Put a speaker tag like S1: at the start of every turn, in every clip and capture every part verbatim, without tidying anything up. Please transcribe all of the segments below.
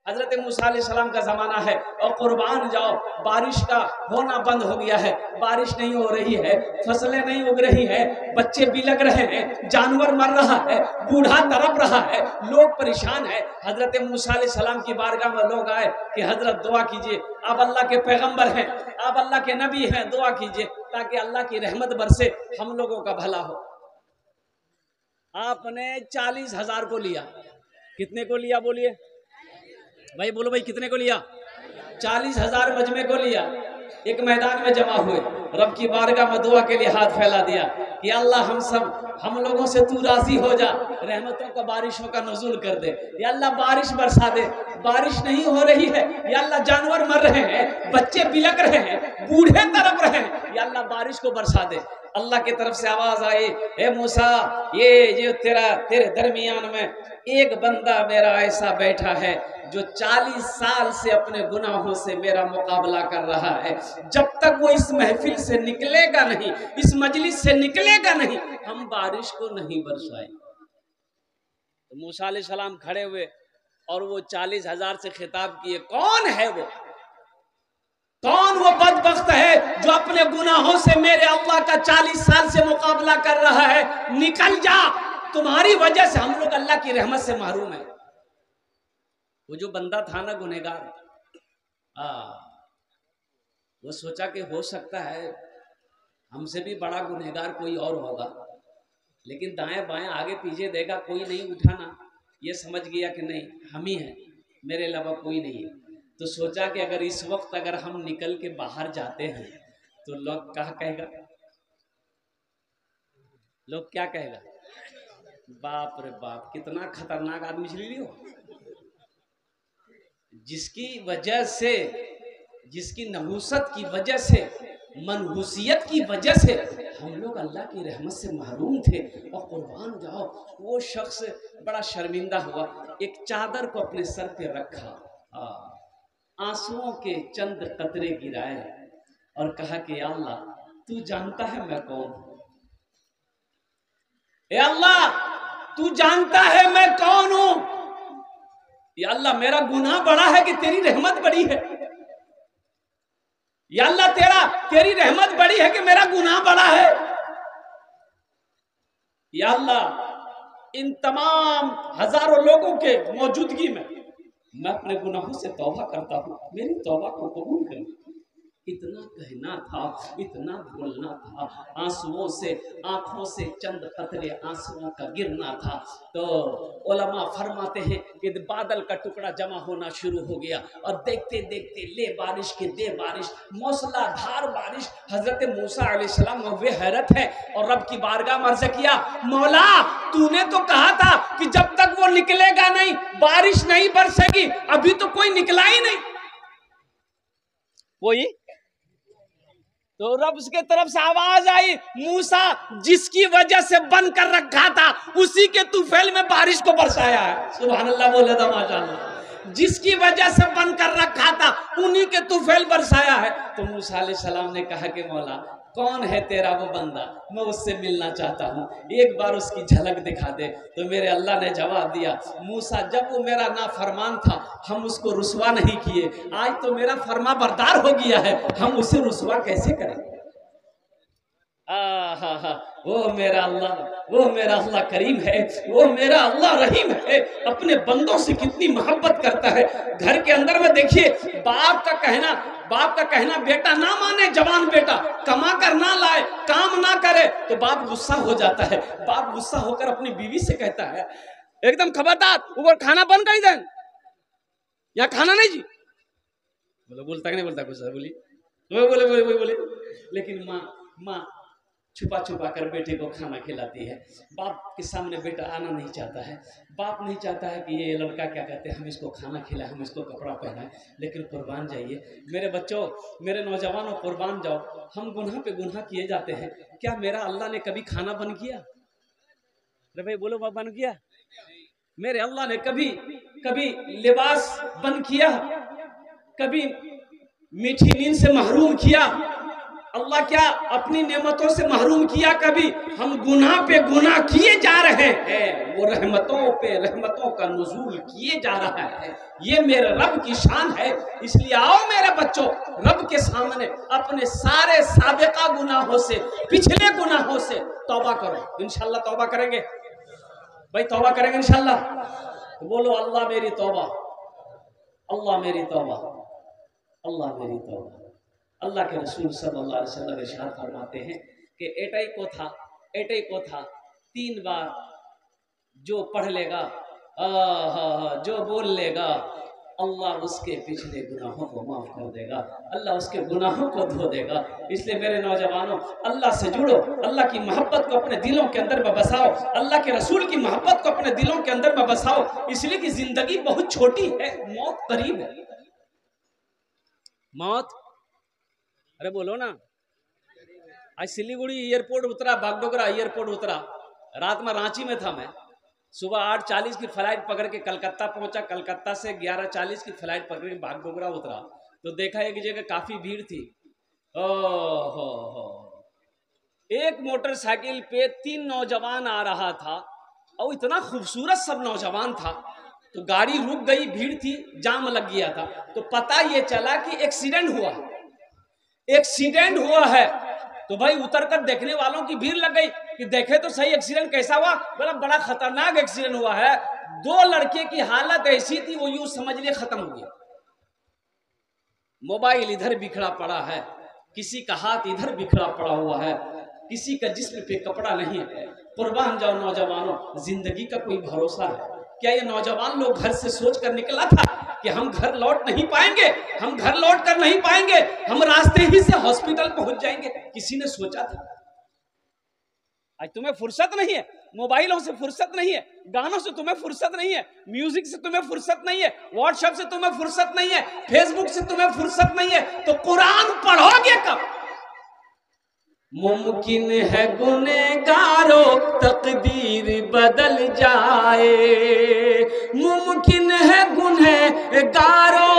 S1: हजरत मूसा अलैहिस्सलाम का ज़माना है और कुर्बान जाओ, बारिश का होना बंद हो गया है, बारिश नहीं हो रही है, फसलें नहीं उग रही है, बच्चे बिलक रहे हैं, जानवर मर रहा है, बूढ़ा तड़प रहा है, लोग परेशान है। हजरत मूसा अलैहिस्सलाम की बारगाह में लोग आए कि हजरत दुआ कीजिए, आप अल्लाह के पैगंबर हैं, आप अल्लाह के नबी हैं, दुआ कीजिए ताकि अल्लाह की रहमत बरसे, हम लोगों का भला हो। आपने चालीस हजार को लिया, कितने को लिया बोलिए भाई, बोलो भाई कितने को लिया? चालीस हजार मजमे को लिया। एक मैदान में जमा हुए, रब की बारगाह में दुआ के लिए हाथ फैला दिया कि अल्लाह हम सब हम लोगों से तू राजी हो जा, रहमतों का बारिशों का नज़ुल कर दे, या अल्लाह बारिश बरसा दे। बारिश नहीं हो रही है, या अल्लाह जानवर मर रहे हैं, बच्चे बिलक रहे हैं, बूढ़े तड़प रहे हैं, या अल्लाह बारिश को बरसा दे। अल्लाह की तरफ से आवाज आई, ए मूसा, ये जो तेरा तेरे दरमियान में एक बंदा मेरा ऐसा बैठा है जो चालीस साल से अपने गुनाहों से मेरा मुकाबला कर रहा है, जब तक वो इस महफिल से निकलेगा नहीं, इस मजलिस से निकलेगा नहीं, हम बारिश को नहीं बरसाएंगे। तो मूसा अलैहिस्सलाम खड़े हुए और वो चालीस हजार से खिताब किए, कौन है वो? कौन वो बदबख्त है जो अपने गुनाहों से मेरे अल्लाह का चालीस साल से मुकाबला कर रहा है? निकल जा, तुम्हारी वजह से हम लोग अल्लाह की रहमत से महरूम है। वो जो बंदा था ना गुनहगार, आ, वो सोचा कि हो सकता है हमसे भी बड़ा गुनहगार कोई और होगा, लेकिन दाएं बाएं आगे पीछे देखा कोई नहीं उठाना, ये समझ गया कि नहीं हम ही हैं, मेरे अलावा कोई नहीं है। तो सोचा कि अगर इस वक्त अगर हम निकल के बाहर जाते हैं तो लोग क्या कहेगा, लोग क्या कहेगा, बाप रे बाप कितना खतरनाक आदमी चली रही हो, जिसकी वजह से, जिसकी नहूसत की वजह से, मनहूसियत की वजह से हम लोग अल्लाह की रहमत से महरूम थे। और कुर्बान जाओ, वो शख्स बड़ा शर्मिंदा हुआ, एक चादर को अपने सर पे रखा, आंसुओं के चंद कतरे गिराए और कहा कि या अल्लाह तू जानता है मैं कौन हूं, ए अल्लाह तू जानता है मैं कौन हूं, या अल्लाह मेरा गुनाह बड़ा है कि तेरी रहमत बड़ी है, या अल्लाह तेरा तेरी रहमत बड़ी है कि मेरा गुनाह बड़ा है, या अल्लाह इन तमाम हजारों लोगों के मौजूदगी में मैं अपने गुनाहों से तौबा करता हूँ, मेरी तौबा को कबूल कर। इतना कहना था, इतना बोलना था, आंसुओं से, आंखों से चंद कतरे आंसुओं का गिरना था। तो उलमा फरमाते हैं कि बादल का टुकड़ा जमा होना शुरू हो गया और देखते देखते ले बारिश के दे बारिश, मौसलाधार बारिश। हजरत मूसा अलैहिस्सलाम वे हैरत है और रब की बारगाह में अर्ज़ किया, मौला तूने तो कहा था कि जब तक वो निकलेगा नहीं बारिश नहीं बरसेगी, अभी तो कोई निकला ही नहीं कोई। तो रब उसके तरफ से आवाज आई, मूसा जिसकी वजह से बंद कर रखा था उसी के तूफैल में बारिश को बरसाया है। सुभान अल्लाह बोले तो माशाअल्लाह, जिसकी वजह से बंद कर रखा था उन्हीं के तूफैल बरसाया है। तो मूसा अलैहिस्सलाम ने कहा कि मौला कौन है तेरा वो बंदा, मैं उससे मिलना चाहता हूँ, एक बार उसकी झलक दिखा दे। तो मेरे अल्लाह ने जवाब दिया, मूसा जब वो मेरा नाफरमान था हम उसको रुसवा नहीं किए, आज तो मेरा फरमा बरदार हो गया है, हम उसे रुसवा कैसे करें। आ हा हा, वो मेरा अल्लाह, वो मेरा अल्लाह करीम है, वो मेरा अल्लाह रहीम है, अपने बंदों से कितनी मोहब्बत करता है। घर के अंदर में देखिए, बाप का कहना बाप का कहना बेटा ना माने, जवान बेटा कमा कर ना लाए, काम ना करे तो बाप गुस्सा हो जाता है। बाप गुस्सा होकर अपनी बीवी से कहता है, एकदम खबरदार ऊपर खाना बंद कर दें, यहाँ खाना नहीं जी। बोले बोलता नहीं बोलता कुछ बोली वो बोले बोले बोले बोले लेकिन माँ माँ छुपा छुपा कर बेटे को खाना खिलाती है। बाप के सामने बेटा आना नहीं चाहता है, बाप नहीं चाहता है कि ये लड़का क्या कहते हैं हम इसको खाना खिलाएं, हम इसको कपड़ा पहनाएं। लेकिन कुर्बान जाइए मेरे बच्चों, मेरे नौजवानों, कुर्बान जाओ, हम गुनाह पे गुनाह किए जाते हैं। क्या मेरा अल्लाह ने कभी खाना बंद किया? अरे भाई बोलो बाप, बंद किया? मेरे अल्लाह ने कभी कभी लिबास बंद किया? कभी मीठी नींद से महरूम किया? अल्लाह क्या अपनी नेमतों से महरूम किया कभी? हम गुनाह पे गुनाह किए जा रहे हैं, वो रहमतों पे रहमतों का नुज़ूल किए जा रहा है। ये मेरे रब की शान है। इसलिए आओ मेरे बच्चों, रब के सामने अपने सारे साबिका गुनाहों से, पिछले गुनाहों से तौबा करो। इंशाअल्लाह तौबा करेंगे भाई, तौबा करेंगे इंशाअल्लाह। तो बोलो अल्लाह मेरी तौबा, अल्लाह मेरी तौबा, अल्लाह मेरी तौबा। अल्लाह के रसूल सल्लल्लाहु अलैहि वसल्लम इरशाद फरमाते हैं कि एटई को था एटई को था तीन बार जो पढ़ लेगा, आ, जो बोल लेगा, अल्लाह उसके पिछले गुनाहों को माफ कर देगा, अल्लाह उसके गुनाहों को धो देगा। इसलिए मेरे नौजवानों, अल्लाह से जुड़ो, अल्लाह की मोहब्बत को अपने दिलों के अंदर में बसाओ, अल्लाह के रसूल की मोहब्बत को अपने दिलों के अंदर में बसाओ। इसलिए कि जिंदगी बहुत छोटी है, मौत करीब है। मौत, अरे बोलो ना। आज सिलीगुड़ी एयरपोर्ट उतरा, बागडोगरा एयरपोर्ट उतरा, रात में रांची में था मैं। सुबह आठ चालीस की फ्लाइट पकड़ के कलकत्ता पहुंचा, कलकत्ता से ग्यारह चालीस की फ्लाइट पकड़ के बागडोगरा उतरा, तो देखा एक जगह काफी भीड़ थी। ओहो हो, एक मोटरसाइकिल पे तीन नौजवान आ रहा था और इतना खूबसूरत सब नौजवान था। तो गाड़ी रुक गई, भीड़ थी, जाम लग गया था। तो पता ये चला कि एक्सीडेंट हुआ एक्सीडेंट हुआ है। तो भाई उतर कर देखने वालों की भीड़ लग गई कि देखे तो सही एक्सीडेंट कैसा हुआ। बड़ा बड़ा खतरनाक एक्सीडेंट हुआ है। दो लड़के की हालत ऐसी थी, वो यूं समझ लिए खत्म हो गया। मोबाइल इधर बिखरा पड़ा है, किसी का हाथ इधर बिखरा पड़ा हुआ है, किसी का जिस्म पे कपड़ा नहीं है। कुर्बान जाओ नौजवानों, जिंदगी का कोई भरोसा है क्या? ये नौजवान लोग घर से सोच कर निकला था कि हम घर लौट नहीं पाएंगे, हम घर लौट कर नहीं पाएंगे, हम रास्ते ही से हॉस्पिटल पहुंच जाएंगे? किसी ने सोचा था? आज तुम्हें फुर्सत नहीं है, मोबाइलों से फुर्सत नहीं है, गानों से तुम्हें फुर्सत नहीं है, म्यूजिक से तुम्हें फुर्सत नहीं है, व्हाट्सएप से तुम्हें फुर्सत नहीं है, फेसबुक से तुम्हें फुर्सत नहीं है, तो कुरान पढ़ोगे कब? मुमकिन है गुनहगारो तकदीर बदल जाए, मुमकिन है गुनहगारो,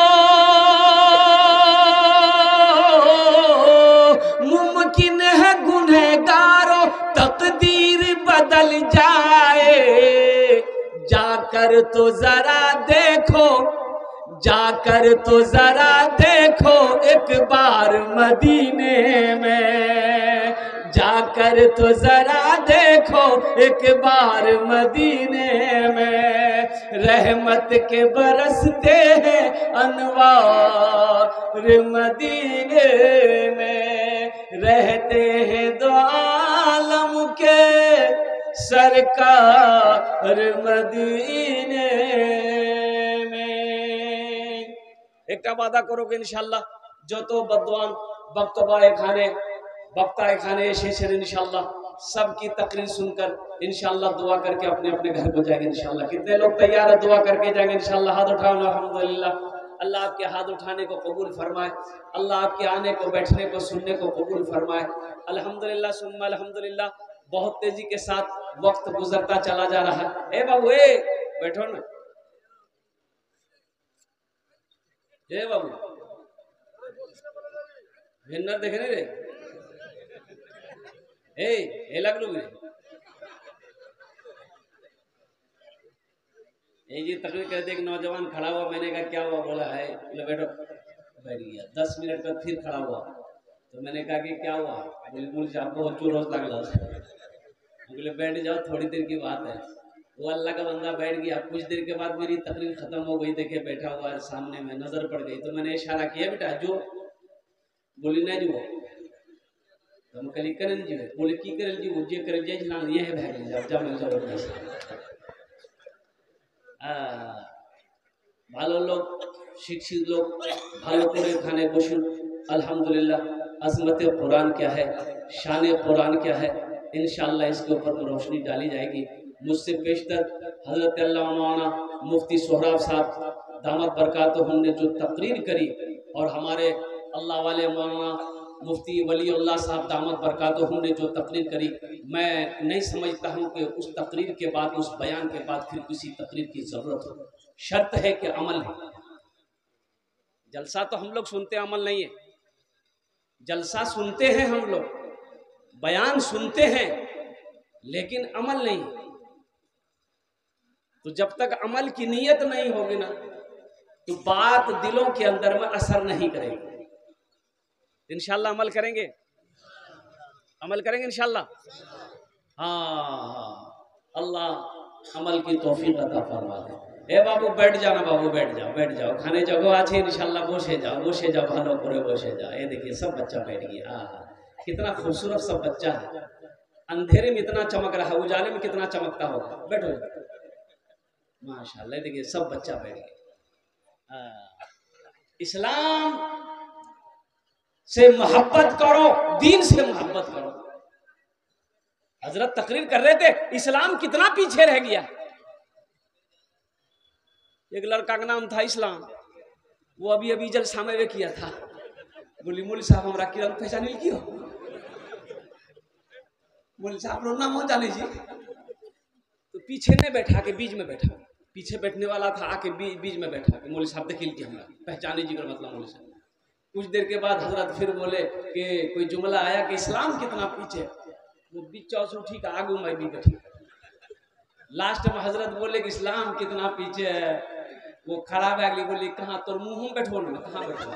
S1: मुमकिन है गुनहगारो तकदीर बदल जाए। जाकर तो जरा देखो, जाकर तो जरा देखो एक बार मदीने में, जाकर तो जरा देखो एक बार मदीने में। रहमत के बरसते हैं अनवार मदीने में, रहते हैं दो आलम के सरकार मदीने में। एक वादा करोगे इंशाल्लाह, जो तो बदवान बक्तबाए खाने बक्ताए खाने शेषर इंशाल्लाह सबकी तकरीर सुनकर इंशाल्लाह दुआ करके अपने अपने घर को जाएंगे इंशाल्लाह। कितने लोग तैयार है दुआ करके जाएंगे इंशाल्लाह? हाथ उठाओ। अल्हम्दुलिल्लाह। अल्लाह आपके हाथ उठाने को कबूल फरमाए, अल्लाह आपके आने को, बैठने को, सुनने को कबूल फरमाए। अल्हम्दुलिल्लाह सुम्मा अल्हम्दुलिल्लाह। बहुत तेजी के साथ वक्त गुजरता चला जा रहा है। ए बाबू, ए बैठो ना, ए बाबू, विनर देख रहे रे, ए ए लग लो ये जी तकरीर कहते एक नौजवान खड़ा हुआ, मैंने कहा क्या हुआ? बोला है, बोले बैठो। बैठ गया। दस मिनट बाद फिर खड़ा हुआ, तो मैंने कहा कि क्या हुआ? बिल्कुल आपको चोर रोज लग रहा। बोले बैठ जाओ, थोड़ी देर की बात है। वो अल्लाह का बंदा बैठ गया। कुछ देर के बाद मेरी तकरीर खत्म हो गई, देखे बैठा हुआ है सामने में, नजर पड़ गई, तो मैंने इशारा किया, बेटा जो। बोली नहीं जो, हम कल करल जी, बोले की करल जी, वो जे करल जी ना ये है भाई जाओ जाओ मिल जाओ। ভালো লোক, শিক্ষিত লোক, ভালো করে এখানে বসুন। अल्हम्दुलिल्लाह। अज़मत कुरान क्या है, शान कुरान क्या है, इंशाअल्लाह इसके ऊपर तो रोशनी डाली जाएगी। मुझसे पेशतर हज़रत अल्लामा मौलाना मुफ्ती सोहराब साहब दामत बरकातुहुम ने जो तकरीर करी, और हमारे अल्लाह वाले मौलाना मुफ्ती वलीउल्लाह साहब दामत बरकातुहुम ने जो तकरीर करी, मैं नहीं समझता हूँ कि उस तकरीर के बाद, उस बयान के बाद फिर किसी तकरीर की ज़रूरत हो। शर्त है कि अमल है। जलसा तो हम लोग सुनते, अमल नहीं है। जलसा सुनते हैं हम लोग, बयान सुनते हैं, लेकिन अमल नहीं। तो जब तक अमल की नीयत नहीं होगी ना, तो बात दिलों के अंदर में असर नहीं करेगी। इंशाल्लाह अमल करेंगे, अमल करेंगे इंशाल्लाह। हाँ, अल्लाह अमल की तौफीक अता फरमा दे। ए बाबू बैठ जाना, बाबू बैठ जाओ, बैठ जाओ, खाने जगह আছে इंशाल्लाह, বসে যাও, বসে যাও, ভালো করে বসে যাও। ये देखिए सब बच्चा बैठ गया। कितना खूबसूरत सब बच्चा है, अंधेरे में इतना चमक रहा है, उजाले में कितना चमकता होगा। बैठो माशाल्लाह, देखिए सब बच्चा बैठ गया। इस्लाम से मोहब्बत करो, दीन से मोहब्बत करो। हजरत तकरीर कर रहे थे, इस्लाम कितना पीछे रह गया। एक लड़का का नाम था इस्लाम, वो अभी अभी जलसा में किया था। बोली मौलवी साहब हमरा किरण पहचान क्यों? मौलवी साहब रो नाम जाने जी। तो पीछे नहीं बैठा के बीच में बैठा, पीछे बैठने वाला था, आके बीच बीच में बैठा के मौलवी साहब देखिल के हमरा पहचाने जी का मतलब मौलवी साहब। कुछ देर के बाद हजरत फिर बोले कि कोई जुमला आया कि इस्लाम कितना पीछे। वो बीच चौस उठी का आगू में भी बैठी। लास्ट में हजरत बोले कि इस्लाम कितना पीछे है। वो खड़ा बैगली बोली कहाँ तोर मुंह में बैठो ना, कहाँ बैठो।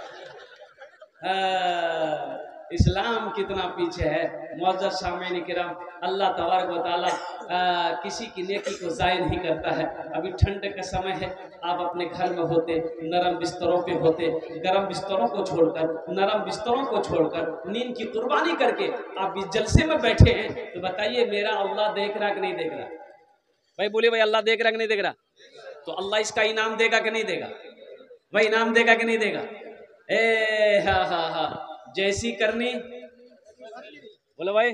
S1: इस्लाम कितना पीछे है। मुअज़्ज़ज़ सामीन किराम, अल्लाह तबारक व तआला किसी की नेकी को ज़ाय नहीं करता है। अभी ठंड का समय है, आप अपने घर में होते, नरम बिस्तरों पे होते, गरम बिस्तरों को छोड़कर, नरम बिस्तरों को छोड़कर, नींद की कुर्बानी करके आप इस जलसे में बैठे हैं, तो बताइए मेरा अल्लाह देख रहा कि नहीं देख रहा? भाई बोलिए भाई, अल्लाह देख रहा कि नहीं देख रहा? तो अल्लाह इसका इनाम देगा कि नहीं देगा? भाई इनाम देगा कि नहीं देगा? ए हा हा हा, जैसी करनी बोलो भाई।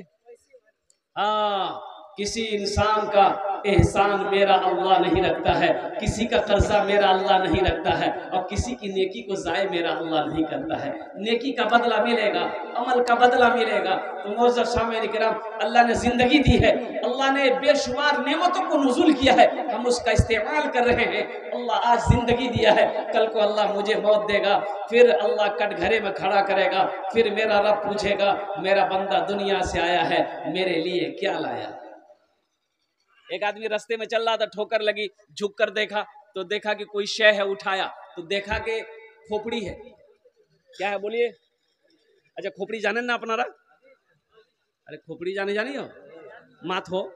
S1: हाँ, किसी इंसान का एहसान मेरा अल्लाह नहीं रखता है, किसी का कर्जा मेरा अल्लाह नहीं रखता है, और किसी की नेकी को ज़ाय मेरा अल्लाह नहीं करता है। नेकी का बदला मिलेगा, अमल का बदला मिलेगा। तो मुअज़्ज़ज़ सामीन किराम, अल्लाह ने जिंदगी दी है, अल्लाह ने बेशुमार नेमतों को नुज़ुल किया है, हम उसका इस्तेमाल कर रहे हैं। अल्लाह आज जिंदगी दिया है, कल को अल्लाह मुझे मौत देगा, फिर अल्लाह कटघरे में खड़ा करेगा, फिर मेरा रब पूछेगा मेरा बंदा दुनिया से आया है, मेरे लिए क्या लाया। एक आदमी रास्ते में चल रहा था, ठोकर लगी, झुक कर देखा तो देखा कि कोई शय है, उठाया तो देखा कि खोपड़ी है। क्या है बोलिए? अच्छा खोपड़ी जाने ना अपना रहा? अरे खोपड़ी जाने जानी हो माथ हो,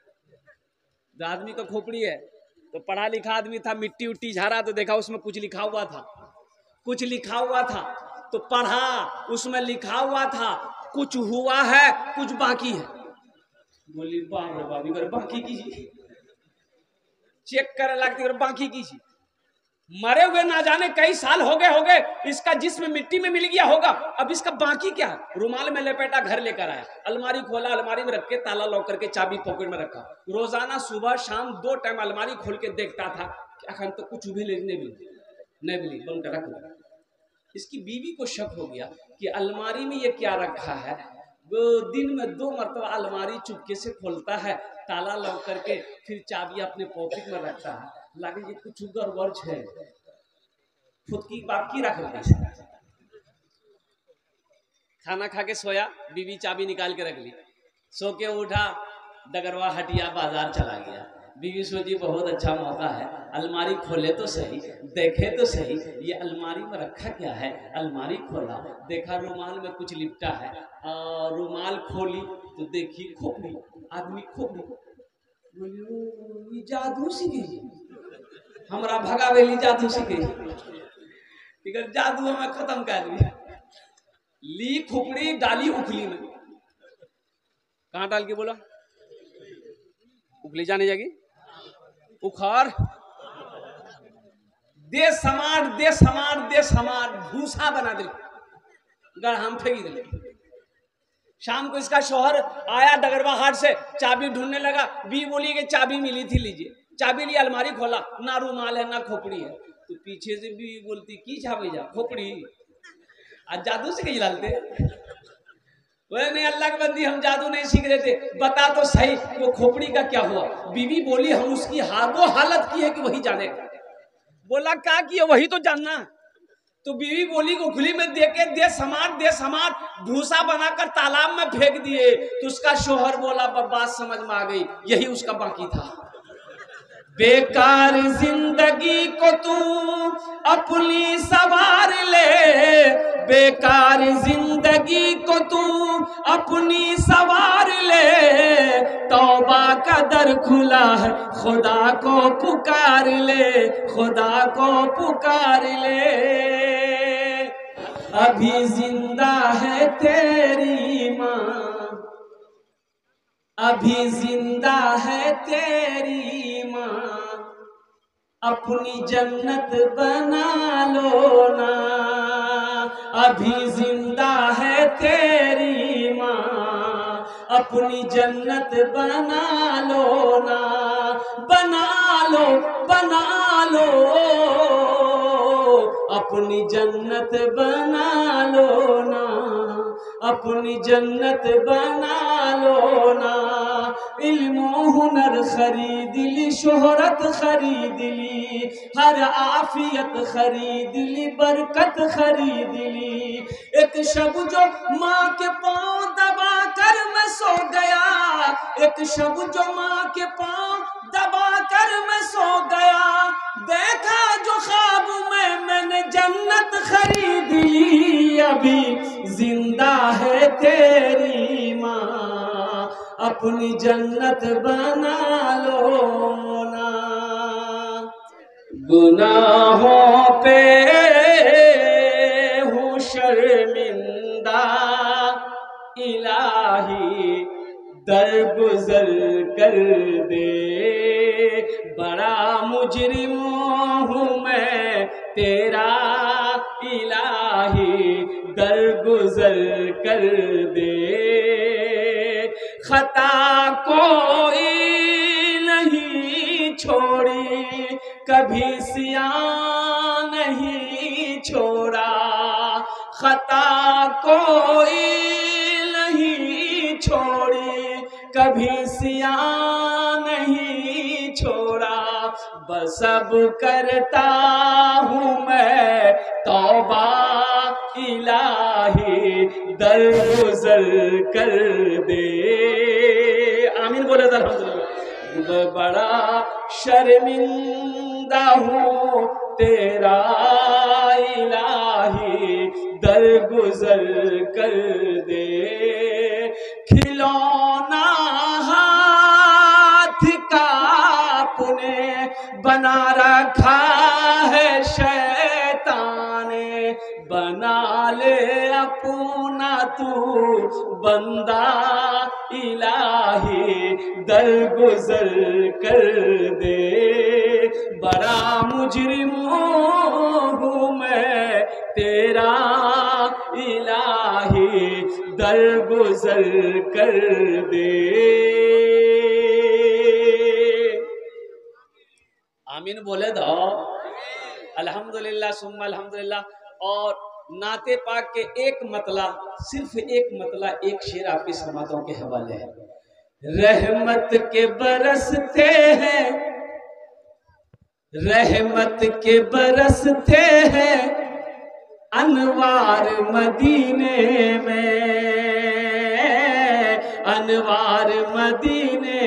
S1: तो आदमी का खोपड़ी है। तो पढ़ा लिखा आदमी था, मिट्टी उट्टी झाड़ा तो देखा उसमें कुछ लिखा हुआ था, कुछ लिखा हुआ था तो पढ़ा, उसमें लिखा हुआ था कुछ हुआ है कुछ बाकी है। बोली बाप रे बाप, इधर बाकी कीजिए, चेक करे लगती है बाकी कीजिए। मरे हुए ना जाने कई साल हो गए हो गए, इसका जिस्म मिट्टी में मिल गया होगा, अब इसका बाकी क्या है? रुमाल में लपेटा घर लेकर आया, अलमारी खोला, अलमारी में रख के ताला लॉक करके चाबी पॉकेट में रखा। रोजाना सुबह शाम दो टाइम अलमारी खोल के देखता था, अखन तो कुछ भी नहीं मिली, नहीं मिली, बंद कर रख दिया। इसकी बीवी को शक हो गया कि अलमारी में ये क्या रखा है। वो दिन में दो मरतबा अलमारी चुपके से खोलता है, ताला लॉक करके, फिर चाबी अपने पॉकेट में रखता है। लगे ये कुछ गड़बड़ है, खुद की बात की रख ली। खाना खा के सोया, बीवी चाबी निकाल के रख ली, सो के उठा, डगरवा हटिया बाजार चला गया। बीवी सोची बहुत अच्छा मौका है, अलमारी खोले तो सही, देखे तो सही ये अलमारी में रखा क्या है। अलमारी खोला, देखा रुमाल में कुछ लिपटा है, और रुमाल खोली तो देखी खोपड़ी, आदमी खोपड़ी। बोली जादू सीखी, हमारा भगावेली जादू सीखी, जादू में खत्म कर ली। ली खोपड़ी डाली उखली में, कहाँ डाल के बोला? उखली जाने जाएगी, उखाड़ दे समार दे समार दे समार भूसा बना दे, गढ़ाम फेंक दे। शाम को इसका शौहर आया डगरवा हाट से, चाबी ढूंढने लगा, बी बोली कि चाबी मिली थी, लीजिए। चाबी ली, अलमारी खोला, ना रुमाल है ना खोपड़ी है। तो पीछे से भी बोलती की छापी जा खोपड़ी, आज जादू से कहीं डालते। बोले नहीं अल्लाह के बंदी, हम जादू नहीं सीख रहे थे, बता तो सही वो खोपड़ी का क्या हुआ। बीवी बोली हम उसकी हा, वो हालत की है कि वही जाने। बोला क्या किया, वही तो जानना। तो बीवी बोली गोखली में दे के दे सामान दे सामान, भूसा बनाकर तालाब में फेंक दिए। तो उसका शोहर बोला बात समझ में आ गई, यही उसका बाकी था। बेकार जिंदगी को तू अपनी सवार ले, बेकार जिंदगी को तू अपनी सवार ले, तौबा का दर खुला है खुदा को पुकार ले, खुदा को पुकार ले। अभी जिंदा है तेरी माँ, अभी जिंदा है तेरी माँ, अपनी जन्नत बना लो ना। अभी जिंदा है तेरी माँ, अपनी जन्नत बना लो ना, बना लो बना लो, अपनी जन्नत बना लो ना, अपनी जन्नत बना लो ना। इल्म हुनर खरीद ली, शोहरत खरीद ली, हर आफियत खरीद ली, बरकत खरीद ली। एक शब जो माँ के पाँव दबा कर मैं सो गया, एक शब जो माँ के पाँव दबा कर मैं सो गया, देखा जो ख्वाब में मैंने जन्नत खरीद ली। अभी जिंदा है तेरी माँ, अपनी जन्नत बना लो ना। गुनाहों पे हूँ शर्मिंदा, इलाही दरगुजर कर दे, बड़ा मुजरिम हूँ मैं तेरा, इलाही दरगुजर कर दे। खता कोई नहीं छोड़ी, कभी सियां नहीं छोड़ा, खता कोई नहीं छोड़ी, कभी सियां नहीं छोड़ा। बस अब करता हूँ मैं तौबा, इलाही दरगुजर कर दे। आमीन बोले तो अल्हम्दुलिल्लाह। बड़ा शर्मिंदा हूँ तेरा, इलाही दरगुजर कर दे। खिलौना हाथ का अपने बना रखा है शैतान ने, बना ले अपना तू बंदा, इलाही दरगुजर कर दे। बड़ा मुजरिम हूँ मैं तेरा, इलाही दरगुजर कर दे। आमीन बोले दो अल्हम्दुलिल्लाह सुम्मा अल्हम्दुलिल्लाह। और नाते पाक के एक मतला, सिर्फ एक मतला, एक शेर आपकी समातों के हवाले है। रहमत के बरसते हैं, रहमत के बरसते हैं अनवार मदीने में, अनवार मदीने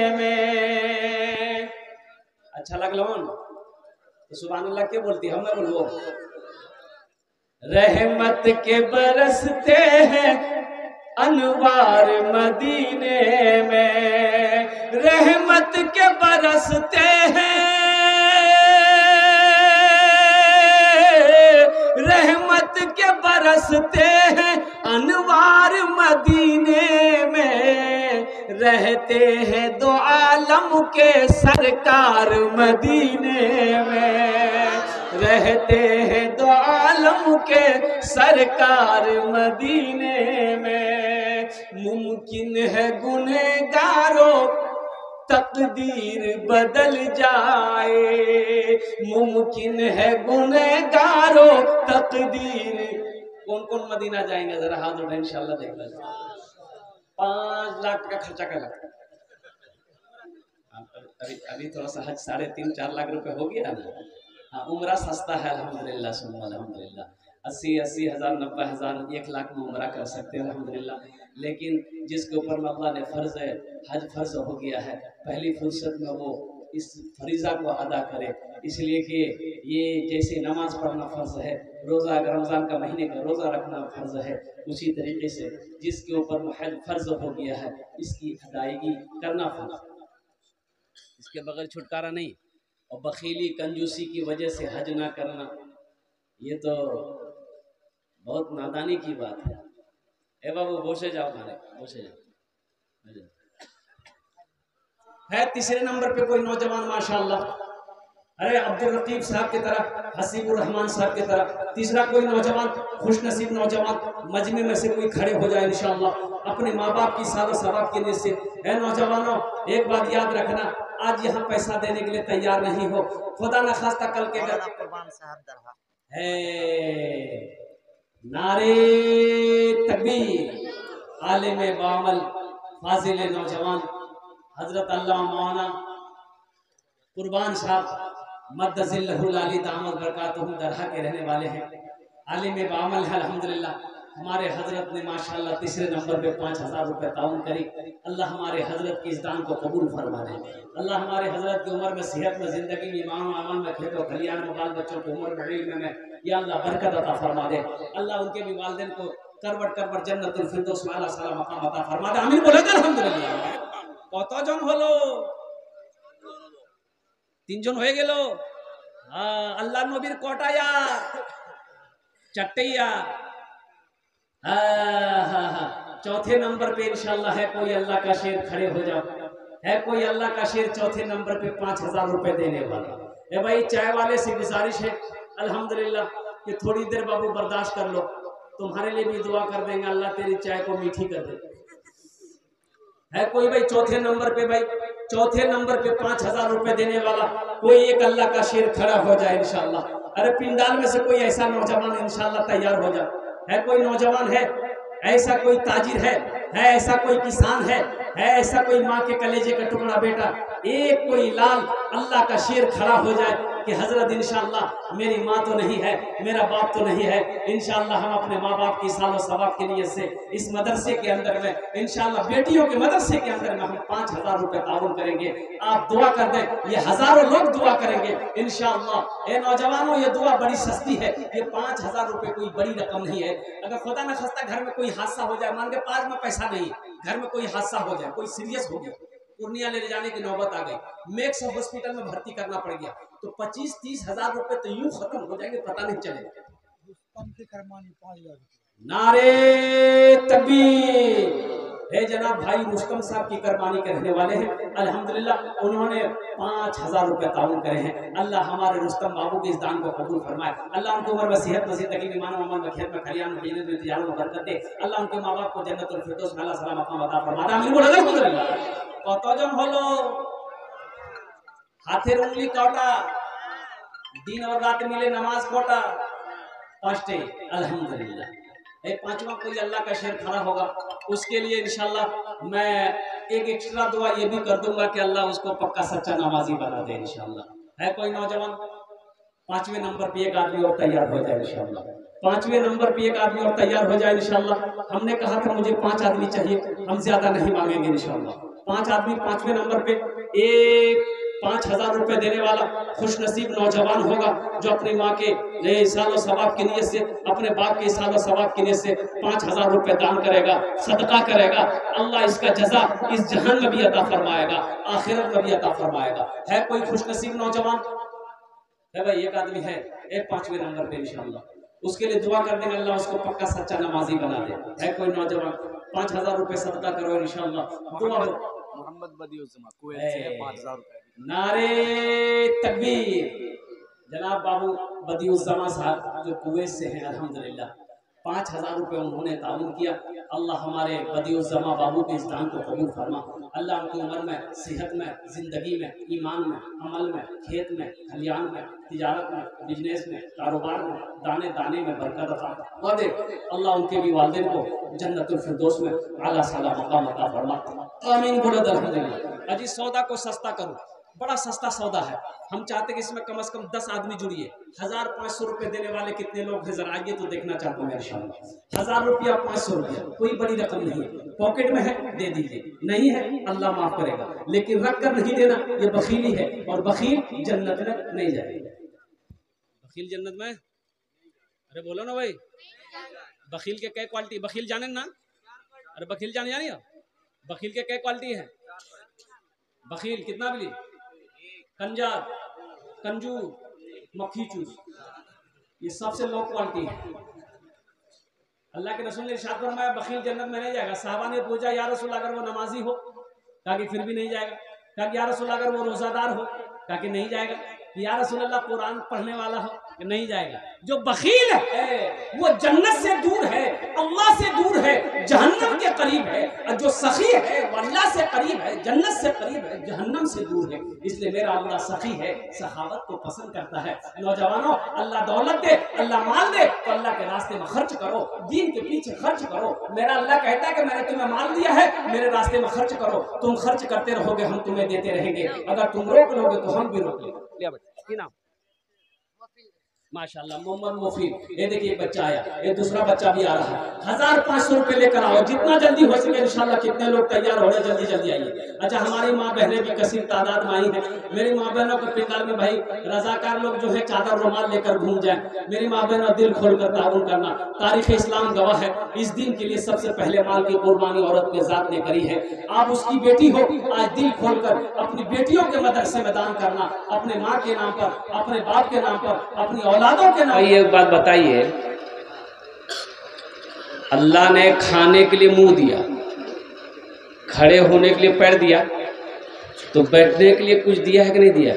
S1: में। अच्छा लगलो तो सुभान अल्लाह क्या बोलती, हम ना बोलो। रहमत के बरसते हैं अनवार मदीने में, रहमत के बरसते हैं, रहमत के बरसते हैं अनवार मदीने में, रहते हैं दो आलम के सरकार मदीने में, रहते हैं दो आलम के सरकार मदीने में। मुमकिन है गुनहगारों तकदीर बदल जाए, मुमकिन है गुनहगारों तकदीर। कौन कौन मदीना जाएंगे जरा हाथ उठाए, इंशाल्लाह देख लेंगे। पांच लाख का खर्चा कर अभी अभी थोड़ा सा हज साढ़े तीन चार लाख रुपए हो गया ना। हाँ, उम्रा सस्ता है अल्हम्दुलिल्लाह सुम्मा अल्हम्दुलिल्लाह। अस्सी अस्सी हज़ार नब्बे हज़ार एक लाख में उम्रा कर सकते हैं अल्हम्दुलिल्लाह। लेकिन जिसके ऊपर अल्लाह ने फ़र्ज़ है, हज फ़र्ज़ हो गया है, पहली फुर्सत में वो इस फरीज़ा को अदा करे। इसलिए कि ये जैसे नमाज पढ़ना फ़र्ज़ है, रोज़ा रमज़ान का महीने का रोज़ा रखना फ़र्ज़ है, उसी तरीके से जिसके ऊपर हज फ़र्ज़ हो गया है इसकी अदायगी करना फ़र्ज़ है, इसके बगैर छुटकारा नहीं। और बखीली कंजूसी की वजह से हज ना करना ये तो बहुत नादानी की बात है। ए बाबू बोसे जाओ, खाने बोसे जाओ। है तीसरे नंबर पे कोई नौजवान माशाल्लाह, अरे अब्दुल रकीब साहब की तरह, हसीबुर रहमान साहब की तरह। तीसरा कोई नौजवान, खुश नसीब नौजवान मजमे में से कोई खड़े हो जाए इंशाअल्लाह अपने माँ बाप की सादा सवाब के लिए से। है नौजवानों, एक बात याद रखना, आज यहाँ पैसा देने के लिए तैयार नहीं हो, खुदा न खास्ता कल के घर कुर्बान साहब दरहा है। नारे तकबीर, आलिम बामल फाजिल नौजवान हजरत अल्लाह मौलाना कुर्बान साहब मद्दज़िल्लहुल आली दामद बरकातुहु दरहा के रहने वाले हैं, आलिम बामल है अल्हम्दुलिल्लाह। हमारे हजरत ने माशाल्लाह तीसरे नंबर पे पाँच हज़ार रुपये ताउन करी। अल्लाह हमारे हजरत की इस दान को कबूल फरमा दे। अल्लाह हमारे हजरत की उम्र में, सेहत में, ज़िंदगी में, ईमान अमल में, खेत और खलियान में, बाल बच्चों की उम्र में, इल्म में या अल्लाह बरकत अता फरमा दे। अल्लाह उनके भी वालिदैन को करवट करवट जन्नतुल फिरदौस वाला साला मकाम अता फरमा दे। आमीन बोले अल्हम्दुलिल्लाह। কতজন হলো? তিনজন হয়ে গেল। হ্যাঁ, আল্লাহ নবীর কটা ইয়ার? চারটে ইয়ার। हाँ हाँ हाँ, चौथे नंबर पे इंशाल्लाह है कोई अल्लाह का शेर, खड़े हो जाओ। है कोई अल्लाह का शेर चौथे नंबर पे पाँच हजार रुपए देने वाला। ए भाई, चाय वाले से गुजारिश है अल्हम्दुलिल्लाह कि थोड़ी देर बाबू बर्दाश्त कर लो, तुम्हारे लिए भी दुआ कर देंगे, अल्लाह तेरी चाय को मीठी कर दे। है कोई भाई चौथे नंबर पे, भाई चौथे नंबर पे पाँच हजार रुपए देने वाला कोई एक अल्लाह का शेर खड़ा हो जाए इंशाल्लाह। अरे पिंडाल में से कोई ऐसा नौजवान इंशाल्लाह तैयार हो जाए। है कोई नौजवान है, ऐसा कोई ताजिर है, है ऐसा कोई किसान है, है ऐसा कोई माँ के कलेजे का टुकड़ा बेटा, एक कोई लाल अल्लाह का शेर खड़ा हो जाए कि हजरत इंशाल्लाह मेरी माँ तो नहीं है, मेरा बाप तो नहीं है, इंशाल्लाह हम अपने माँ बाप की सालों सवाब के लिए से इस मदरसे के अंदर में इंशाल्लाह बेटियों के मदरसे के अंदर में हम पाँच हजार रुपए ताउन करेंगे। आप दुआ कर दें, ये हजारों लोग दुआ करेंगे इंशाल्लाह। ए नौजवानों, ये दुआ बड़ी सस्ती है, ये पाँच हजार रुपए कोई बड़ी रकम नहीं है। अगर खुदा न खास्ता घर में कोई हादसा हो जाए, मान के पास में पैसा नहीं, घर में कोई हादसा हो जाए, कोई सीरियस हो गया, पूर्णिया ले जाने की नौबत आ गई, मेक्स हॉस्पिटल में भर्ती करना पड़ गया, तो पच्चीस तीस हजार रुपए तो यूं खत्म हो जाएंगे, पता नहीं चलेगा। नारे तकबीर। है जनाब भाई रुस्तम साहब की कुर्बानी के रहने वाले हैं अल्हम्दुलिल्लाह, उन्होंने पाँच हजार रुपए ताउन करे हैं। अल्लाह हमारे रुस्तम बाबू के इस दान को कबूल फरमाए। अल्लाह उनको उम्र में, सेहत में, जिंदगी में, मानव अमल में, खेत में, खलियान में, बिजनेस में, तिजारत में बरकत दे। अल्लाह उनके माँ बाप को जन्नतुल फिरदौस में अल्लाह सलाम मकाम अता फरमाए। आमीन बोलो अल्हम्दुलिल्लाह। কতজন হলো? হাতের উंगली কটা? दिन और रात मिले नमाज कोटा? पांचटे अल्हम्दुलिल्लाह। एक पांचवा कोई अल्लाह का शेर खड़ा होगा, उसके लिए इंशाल्लाह मैं एक एक्स्ट्रा दुआ ये भी कर दूंगा कि अल्लाह उसको पक्का सच्चा नमाजी बना दे इंशाल्लाह। है कोई नौजवान? पांचवें नंबर पे एक आदमी और तैयार हो जाए इंशाल्लाह। पांचवें नंबर पे एक आदमी और तैयार हो जाए इंशाल्लाह। हमने कहा था मुझे पांच आदमी चाहिए, हम ज्यादा नहीं मांगेंगे इंशाल्लाह। पांच आदमी पांचवें नंबर पे एक पाँच हजार रुपए देने वाला खुश नसीब नौजवान होगा जो अपनी माँ के सालों सवाब की नीयत से, अपने बाप के सालों सवाब की नीयत से पाँच हजार रुपए दान करेगा, सदका करेगा। अल्लाह इसका जजा इस जहान में भी अता फरमाएगा, आखिरत में भी अता फरमाएगा। है कोई खुश नसीब नौजवान? है भाई, एक आदमी है, एक पांचवें नंबर पे इंशाल्लाह, उसके लिए दुआ कर देंगे, अल्लाह उसको पक्का सच्चा नमाजी बना दे। है कोई नौजवान? पाँच हजार रुपए सदका करो इंशाल्लाह। दुआ
S2: मोहम्मद बदियुज्जमा कुवैत से है, पाँच हजार रुपए।
S1: नारे तकबीर। जनाब बाबू बदियुज्जमा साहब जो कुवैत से हैं अल्हम्दुलिल्लाह, पाँच हजार रुपये उन्होंने ताउन किया। अल्लाह हमारे बदियुज्जमा बाबू के इस दान को कबूल फरमा। अल्लाह उनकी उम्र में, सेहत में, ज़िंदगी में, ईमान में, अमल में, खेत में, खलियान में, तिजारत में, बिजनेस में, कारोबार में, दाने दाने में बरकत अता दे। अल्लाह उनके भी वालिदैन को जन्नतुल फिरदौस में आला साला मकाम अता फरमा। आमीन बोलो अल्हम्दुलिल्लाह। अजी सौदा को सस्ता करो, बड़ा सस्ता सौदा है। हम चाहते कि इसमें कम से कम दस आदमी जुड़िए। हजार पाँच सौ रुपये देने वाले कितने लोग हैं जरा आइए तो देखना चाहता हूँ इंशाअल्लाह। हजार रुपया पाँच सौ रुपया कोई बड़ी रकम नहीं है, पॉकेट में है दे दीजिए, नहीं है अल्लाह माफ करेगा, लेकिन रख कर नहीं देना ये बखीली है, और बखील जन्नत में नहीं जाएगा। बखील जन्नत में, अरे बोलो ना भाई, बखील के कई क्वालिटी, बखील जाने ना, अरे बखील जाने जानिए, बखील के कई क्वालिटी है। बखील कितना बिली, कंजार, कंजूर, मक्खी चूस, ये सबसे लो क्वालिटी है। अल्लाह के रसूल ने इरशाद फरमाया बखील जन्नत में नहीं जाएगा। साहबा ने पूछा या रसूल अगर वो नमाजी हो, कहा कि फिर भी नहीं जाएगा। कहा कि या रसूल अगर वो रोजादार हो, कहा कि नहीं जाएगा। या रसूल अल्लाह कुरान पढ़ने वाला हो, कि नहीं जाएगा। जो बखील है वो जन्नत से दूर है, अल्लाह से दूर है, जहन्नम के करीब है, और जो सखी है वो अल्लाह से करीब है, जन्नत से करीब है, जहन्नम से दूर है। इसलिए मेरा अल्लाह सखी है, सखावत को पसंद करता है। नौजवानों, अल्लाह दौलत दे, अल्लाह माल दे तो अल्लाह के रास्ते में खर्च करो, दीन के पीछे खर्च करो। मेरा अल्लाह कहता है कि मैंने तुम्हें माल दिया है, मेरे रास्ते में खर्च करो। तुम खर्च करते रहोगे, हम तुम्हें देते रहेंगे। अगर तुम रोक लोगे तो हम भी रोक लेंगे। माशाल्लाह मोहम्मद मुफीद, ये देखिए एक बच्चा आया, ये दूसरा बच्चा भी आ रहा है। हजार पाँच सौ रुपये लेकर आओ, जितना जल्दी हो सके इंशाल्लाह। कितने लोग तैयार हो रहे, जल्दी जल्दी आइए। अच्छा, हमारी माँ बहनें भी कसीर तादाद में आई हैं। मेरी माँ बहनों के पिंडाल में भाई रजाकार लोग जो है चादर रुमाल लेकर घूम जाए। मेरी माँ बहनों दिल खोल कर ताउन करना, तारीख इस्लाम गवाह है। इस दिन के लिए सबसे पहले माल की कुर्बानी औरत के जात ने करी है। आप उसकी बेटी हो, आज दिल खोल कर अपनी बेटियों के मदरसे में दान करना, अपने माँ के नाम पर, अपने बाप के नाम पर, अपनी औलादों के नाम। एक बात बताइए, अल्लाह ने खाने के लिए मुंह दिया, खड़े होने के लिए पैर दिया, तो बैठने के लिए कुछ दिया है कि नहीं दिया?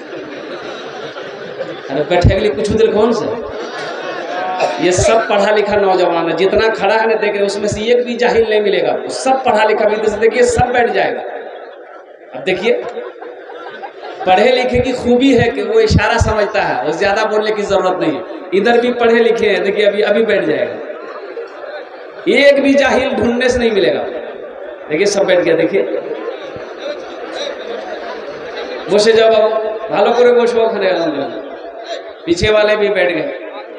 S1: अरे बैठने के लिए कुछ दिल कौन से? ये सब पढ़ा लिखा नौजवान है, जितना खड़ा है ना देख रहे उसमें से एक भी जाहिल नहीं मिलेगा, सब पढ़ा लिखा मिलते से देखिए सब बैठ जाएगा। अब देखिए पढ़े लिखे की खूबी है कि वो इशारा समझता है, वो ज्यादा बोलने की जरूरत नहीं है। इधर भी पढ़े लिखे हैं, देखिए अभी अभी बैठ जाएगा, एक भी जाहिल ढूंढने से नहीं मिलेगा। देखिए सब बैठ गया, देखिए बसे जाओ बाबू, भालो करे बसो, पीछे वाले भी बैठ गए।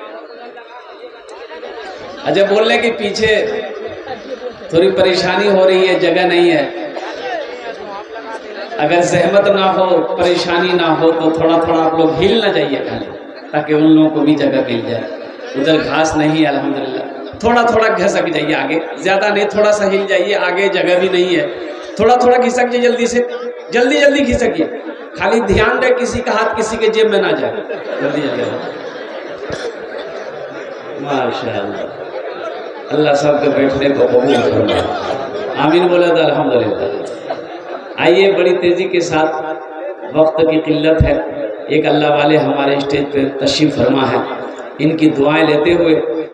S1: अच्छा, बोलने के पीछे थोड़ी परेशानी हो रही है, जगह नहीं है। अगर सहमत ना हो, परेशानी ना हो तो थोड़ा थोड़ा आप लोग हिल ना जाइए खाली, ताकि उन लोगों को भी जगह मिल जाए। उधर घास नहीं है अल्हम्दुलिल्लाह, थोड़ा थोड़ा घिसक जाइए आगे, ज्यादा नहीं, थोड़ा सा हिल जाइए, आगे जगह भी नहीं है। थोड़ा थोड़ा घिसक जाइए, जल्दी से जल्दी जल्दी घिसकिए, खाली ध्यान रहे किसी का हाथ किसी के जेब में ना जाए। जल्दी जल्दी, माशाअल्लाह, अल्लाह सबके बैठने को कबूल फरमाए, आमीन बोले तो अल्हम्दुलिल्लाह। आइए, बड़ी तेजी के साथ, वक्त की किल्लत है, एक अल्लाह वाले हमारे स्टेज पे तशरीफ फरमा है, इनकी दुआएं लेते हुए